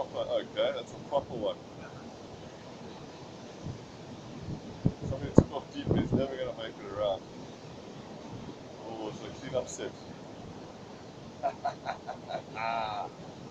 proper, okay, that's a proper one. Somebody took off deep, he's never going to make it around. Oh, it's a clean up set.